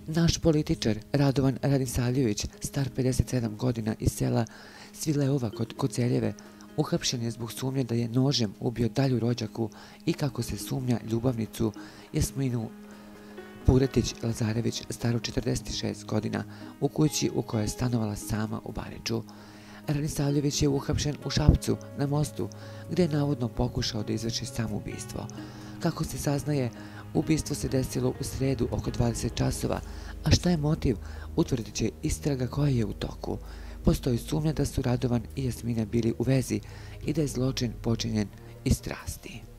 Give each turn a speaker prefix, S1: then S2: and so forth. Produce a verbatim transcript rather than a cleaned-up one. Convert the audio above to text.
S1: Naš političar Radovan Radisavljević, star pedeset sedam godina iz sela Svileova kod Koceljeve, uhapšen je zbog sumnje da je nožem ubio dalju rođaku i, kako se sumnja, ljubavnicu Jasminu Puretić-Lazarević, staru četrdeset šest godina, u kući u kojoj je stanovala sama u Bariču. Radisavljević je uhapšen u Šapcu na mostu, gde je navodno pokušao da izvrši samoubistvo. Kako se saznaje, ubistvo se desilo u sredu oko dvadeset časova, a šta je motiv, utvrdit će istraga koja je u toku. Postoji sumnja da su Radovan i Jasmina bili u vezi i da je zločin počinjen iz strasti.